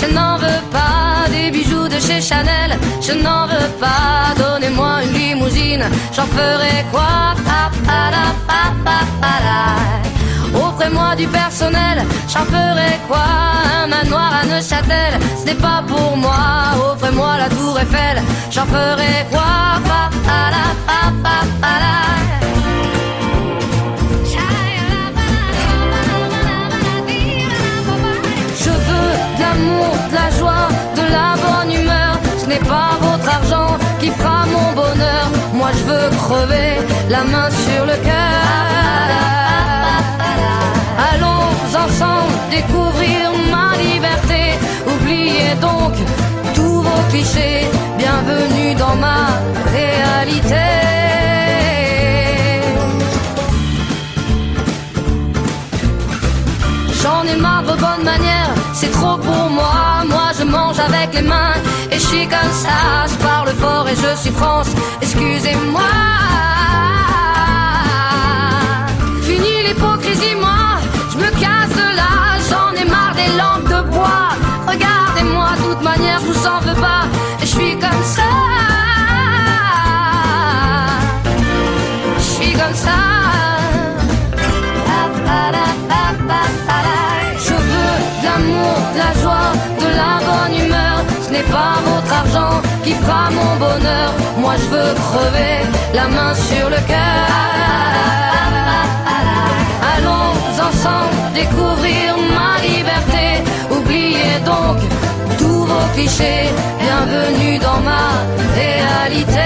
Je n'en veux pas des bijoux de chez Chanel, je n'en veux pas. Donnez-moi une limousine, j'en ferai quoi? Offrez-moi du personnel, j'en ferai quoi? Un manoir à Neuchâtel, ce n'est pas pour moi. Offrez-moi la tour Eiffel, j'en ferai quoi? Je veux de l'amour, de la joie, de la bonne humeur. Ce n'est pas votre argent qui fera mon bonheur. Moi je veux crever la main sur le cœur. Allons ensemble découvrir ma liberté. Oubliez donc tous vos clichés. Bienvenue dans ma réalité. J'en ai marre de vos bonnes manières, c'est trop pour moi. Moi je mange avec les mains et je suis comme ça. Je parle fort et je suis France, excusez-moi. Fini l'hypocrisie, moi je me casse de là. J'en ai marre des lampes de bois. Regardez-moi, de toute manière je vous en veux pas. Et je suis comme ça. Je suis comme ça. Je veux de l'amour, de la joie, de la bonne humeur. Ce n'est pas votre argent qui fera mon bonheur. Moi je veux crever la main sur le cœur. Allons ensemble découvrir ma liberté. Oubliez donc tous vos clichés. Bienvenue dans ma réalité.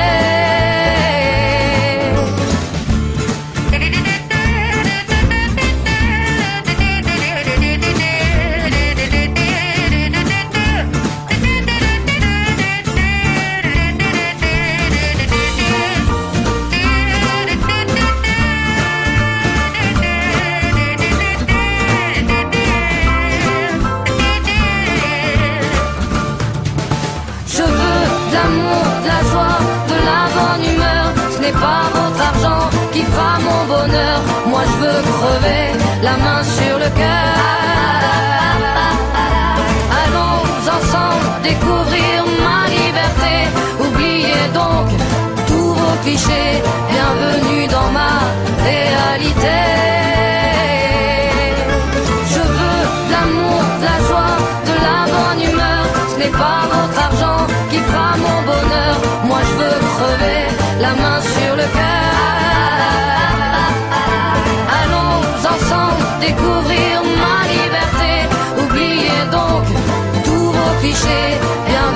Pas votre argent qui fera mon bonheur. Moi je veux crever la main sur le cœur. Allons ensemble découvrir ma liberté. Oubliez donc tous vos clichés. Bienvenue dans ma réalité. Je veux de l'amour, de la joie, de la bonne humeur. Ce n'est pas votre argent qui fera mon bonheur. Moi je veux crever la main sur le cœur. Allons ensemble découvrir ma liberté. Oubliez donc tous vos clichés. Bien